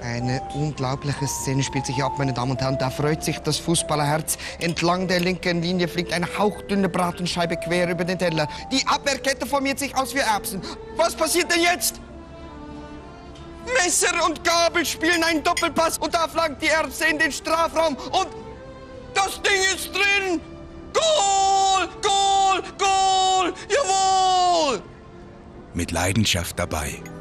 Eine unglaubliche Szene spielt sich hier ab, meine Damen und Herren. Da freut sich das Fußballerherz. Entlang der linken Linie fliegt eine hauchdünne Bratenscheibe quer über den Teller. Die Abwehrkette formiert sich aus wie Erbsen. Was passiert denn jetzt? Messer und Gabel spielen einen Doppelpass und da flankt die Erbse in den Strafraum und das Ding ist drin! Goal! Goal! Goal! Jawohl! Mit Leidenschaft dabei.